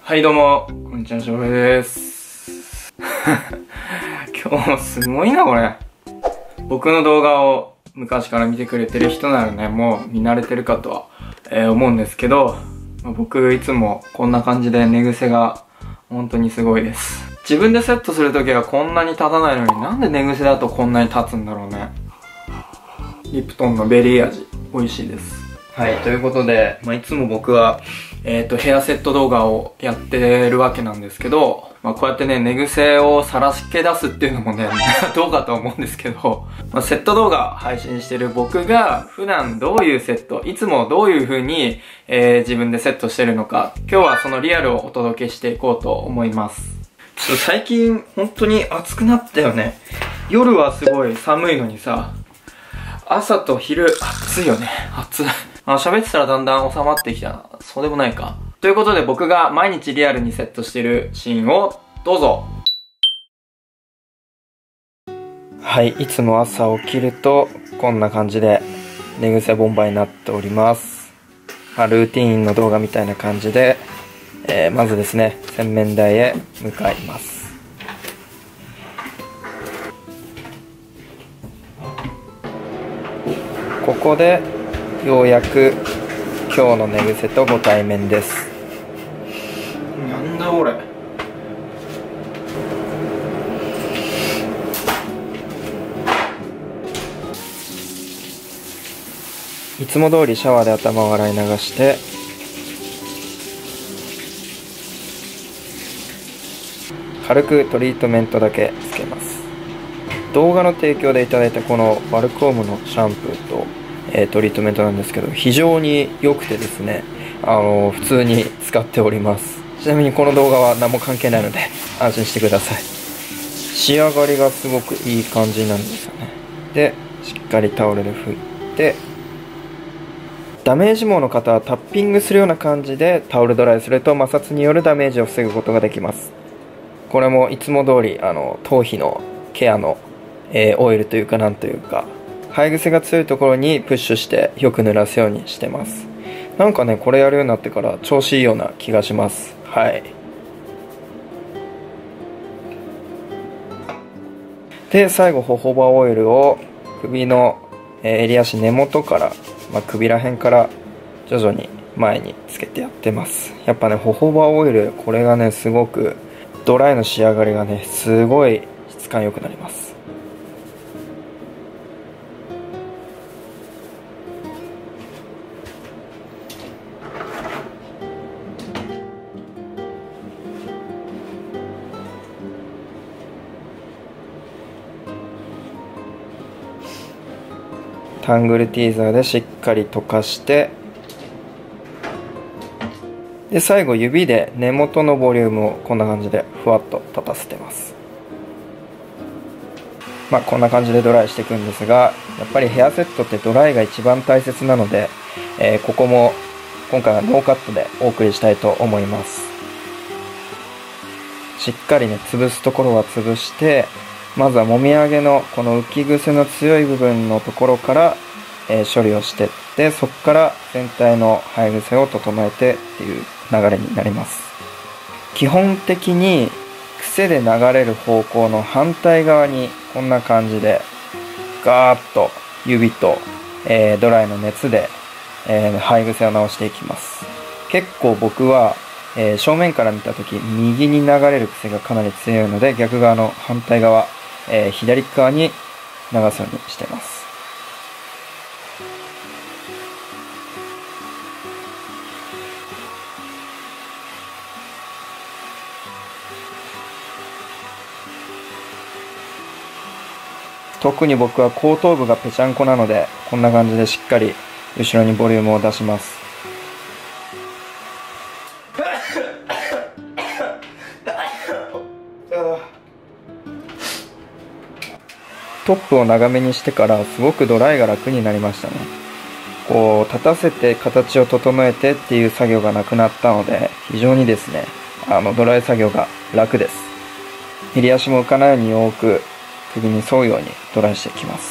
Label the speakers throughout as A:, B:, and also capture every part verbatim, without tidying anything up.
A: はいどうも、こんにちは、翔平です。今日もすごいな、これ。僕の動画を昔から見てくれてる人ならね、もう見慣れてるかとは、えー、思うんですけど、まあ、僕いつもこんな感じで寝癖が本当にすごいです。自分でセットするときはこんなに立たないのになんで寝癖だとこんなに立つんだろうね。リプトンのベリー味、美味しいです。はい、ということで、まあ、いつも僕は、えっと、ヘアセット動画をやってるわけなんですけど、まあ、こうやってね、寝癖を晒しけ出すっていうのもね、どうかと思うんですけど、まあ、セット動画配信してる僕が、普段どういうセット、いつもどういう風に、えー、自分でセットしてるのか、今日はそのリアルをお届けしていこうと思います。ちょっと最近、本当に暑くなったよね。夜はすごい寒いのにさ、朝と昼、暑いよね。暑い。あ、喋ってたらだんだん収まってきたな。そうでもないか。ということで僕が毎日リアルにセットしてるシーンをどうぞ。はい、いつも朝起きるとこんな感じで寝癖ボンバーになっております。まあ、ルーティーンの動画みたいな感じで、えー、まずですね、洗面台へ向かいます。ここでようやく今日の寝癖とご対面です。なんだこれ。いつも通りシャワーで頭を洗い流して軽くトリートメントだけつけます。動画の提供でいただいたこのバルコームのシャンプーと、えー、トリートメントなんですけど、非常に良くてですね、あのー、普通に使っております。ちなみにこの動画は何も関係ないので安心してください。仕上がりがすごくいい感じなんですよね。で、しっかりタオルで拭いて、ダメージ毛の方はタッピングするような感じでタオルドライすると摩擦によるダメージを防ぐことができます。これもいつも通りあの頭皮のケアの、えー、オイルというかなんというか、生え癖が強いところにプッシュしてよく濡らすようにしてます。なんかね、これやるようになってから調子いいような気がします。はい。で、最後ホホバオイルを首の、えー、襟足根元から、まあ、首ら辺から徐々に前につけてやってます。やっぱね、ホホバオイル、これがね、すごくドライの仕上がりがね、すごい質感良くなります。タングルティーザーでしっかり溶かして、で最後指で根元のボリュームをこんな感じでふわっと立たせてます。まあこんな感じでドライしていくんですが、やっぱりヘアセットってドライが一番大切なので、えー、ここも今回はノーカットでお送りしたいと思います。しっかりね、潰すところは潰して、まずはもみあげのこの浮き癖の強い部分のところから、えー、処理をしていって、そこから全体の生え癖を整えてっていう流れになります。基本的に癖で流れる方向の反対側にこんな感じでガーッと指と、えー、ドライの熱で、えー、生え癖を直していきます。結構僕は、えー、正面から見た時右に流れる癖がかなり強いので、逆側の反対側、えー、左側に流すようにしてます。特に僕は後頭部がぺちゃんこなので、こんな感じでしっかり後ろにボリュームを出します。トップを長めにしてからすごくドライが楽になりましたね。こう立たせて形を整えてっていう作業がなくなったので、非常にですね、あのドライ作業が楽です。襟足も浮かないようによく首に沿うようにドライしていきます。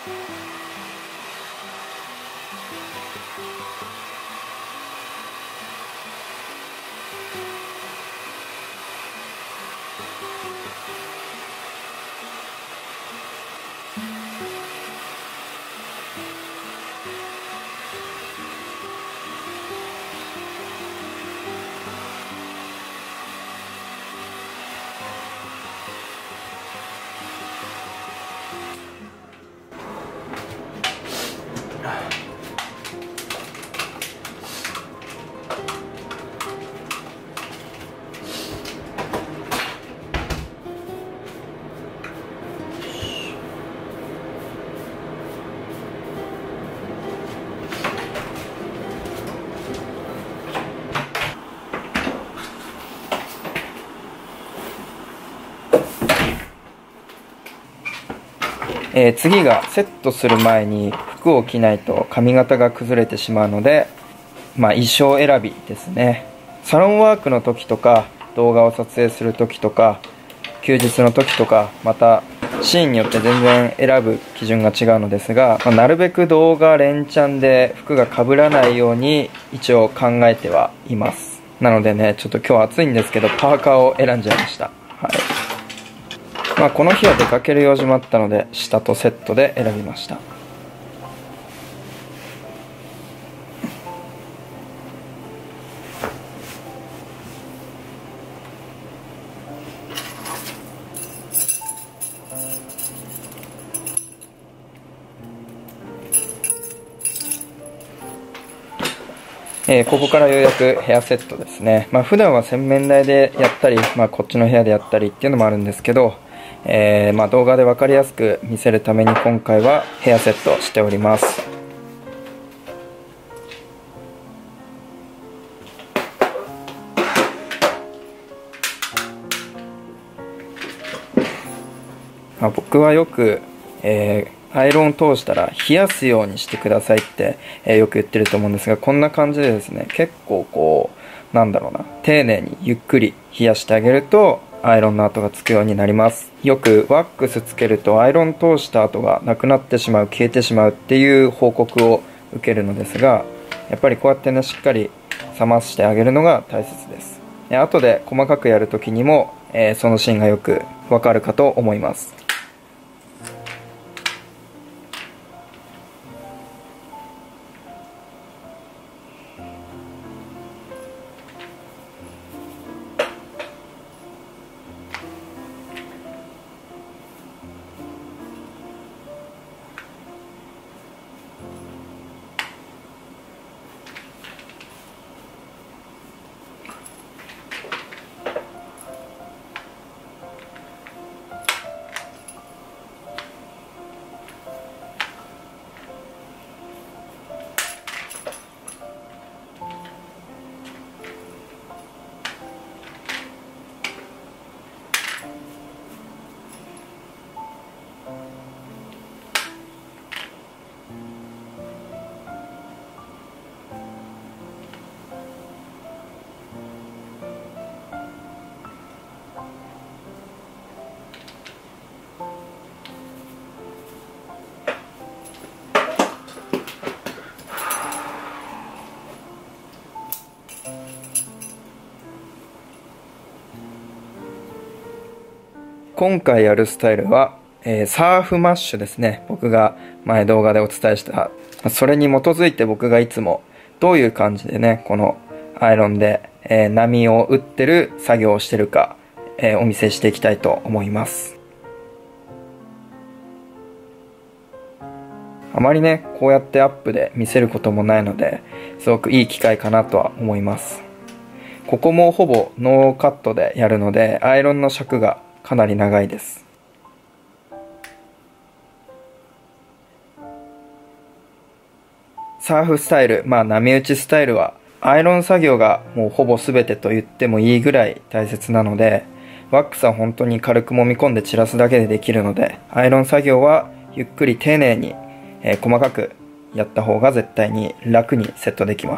A: えー、次がセットする前に服を着ないと髪型が崩れてしまうので、まあ、衣装選びですね。サロンワークの時とか動画を撮影する時とか休日の時とか、またシーンによって全然選ぶ基準が違うのですが、まあ、なるべく動画連チャンで服が被らないように一応考えてはいます。なのでね、ちょっと今日暑いんですけどパーカーを選んじゃいました。はい。まあ、この日は出かける用事もあったので下とセットで選びました。えー、ここからようやくヘアセットですね。まあ、普段は洗面台でやったり、まあ、こっちの部屋でやったりっていうのもあるんですけど、えーまあ、動画で分かりやすく見せるために今回はヘアセットしております。まあ、僕はよく、えー、アイロンを通したら冷やすようにしてくださいって、えー、よく言ってると思うんですが、こんな感じでですね、結構こうなんだろうな、丁寧にゆっくり冷やしてあげるとアイロンの跡がつくようになります。よくワックスつけるとアイロン通した跡がなくなってしまう、消えてしまうっていう報告を受けるのですが、やっぱりこうやってね、しっかり冷ましてあげるのが大切です。で、後で細かくやるときにも、えー、そのシーンがよくわかるかと思います。今回やるスタイルは、えー、サーフマッシュですね。僕が前動画でお伝えした。それに基づいて僕がいつもどういう感じでね、このアイロンで、えー、波を打ってる作業をしてるか、えー、お見せしていきたいと思います。あまりね、こうやってアップで見せることもないので、すごくいい機会かなとは思います。ここもほぼノーカットでやるので、アイロンの尺がかなり長いです。サーフスタイル、まあ波打ちスタイルはアイロン作業がもうほぼ全てと言ってもいいぐらい大切なので、ワックスは本当に軽く揉み込んで散らすだけでできるので、アイロン作業はゆっくり丁寧に、えー、細かくやった方が絶対に楽にセットできます。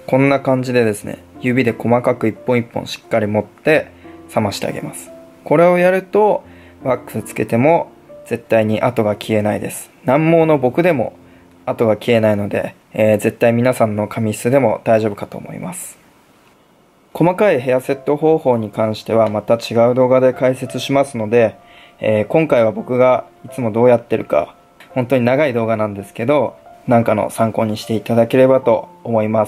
A: こんな感じでですね、指で細かく一本一本しっかり持って冷ましてあげます。これをやるとワックスつけても絶対に跡が消えないです。難毛の僕でも跡が消えないので、えー、絶対皆さんの髪質でも大丈夫かと思います。細かいヘアセット方法に関してはまた違う動画で解説しますので、えー、今回は僕がいつもどうやってるか、本当に長い動画なんですけど、なんかの参考にしていただければと思います。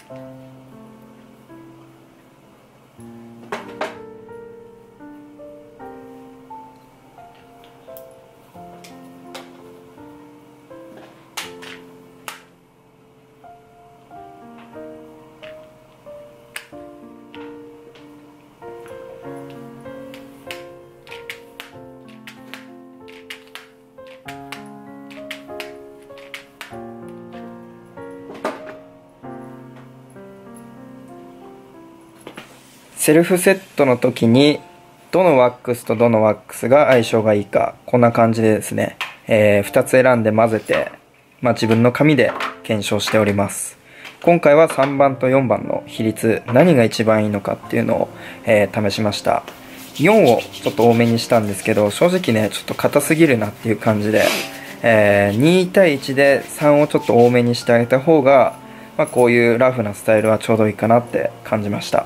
A: セルフセットの時にどのワックスとどのワックスが相性がいいか、こんな感じでですね、えー、ふたつ選んで混ぜて、まあ、自分の紙で検証しております。今回はさんばんとよんばんの比率、何が一番いいのかっていうのを、えー、試しました。よんをちょっと多めにしたんですけど、正直ねちょっと硬すぎるなっていう感じで、えー、に対いちでさんをちょっと多めにしてあげた方が、まあ、こういうラフなスタイルはちょうどいいかなって感じました。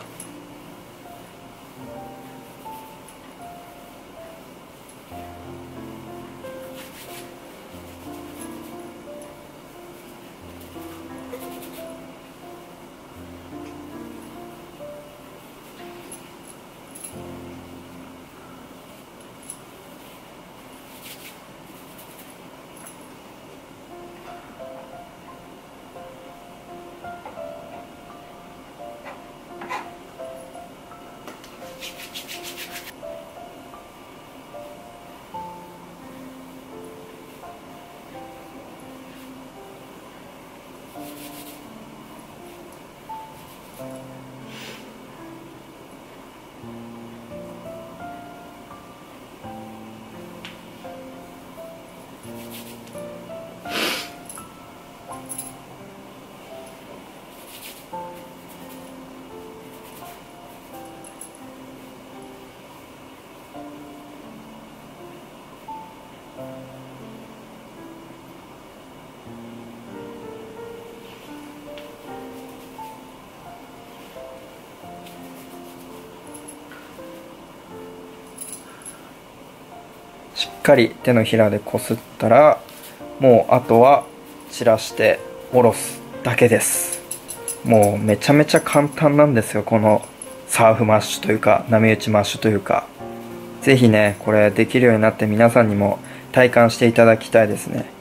A: しっかり手のひらでこすったら、もうあとは散らして下ろすだけです。もうめちゃめちゃ簡単なんですよ、このサーフマッシュというか波打ちマッシュというか。ぜひねこれできるようになって皆さんにも体感していただきたいですね。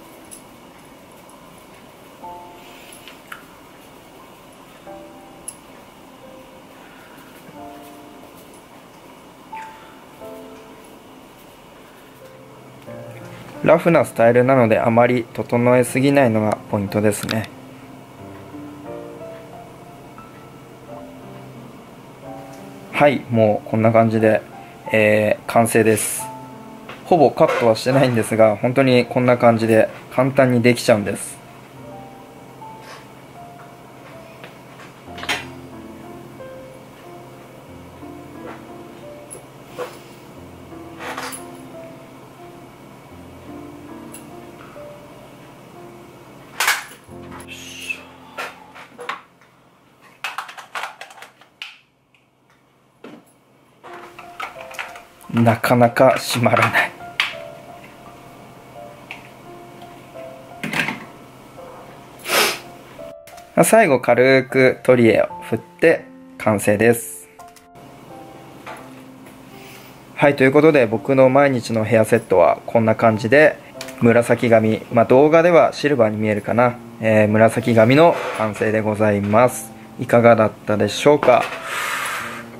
A: ラフなスタイルなのであまり整えすぎないのがポイントですね。はい、もうこんな感じで、えー、完成です。ほぼカットはしてないんですが、本当にこんな感じで簡単にできちゃうんです。なかなか閉まらない。最後軽くトリエを振って完成です。はい、ということで僕の毎日のヘアセットはこんな感じで、紫髪、まあ動画ではシルバーに見えるかな、えー、紫髪の完成でございます。いかがだったでしょうか。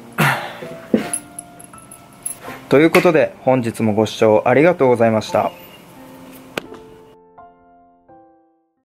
A: ということで本日もご視聴ありがとうございました。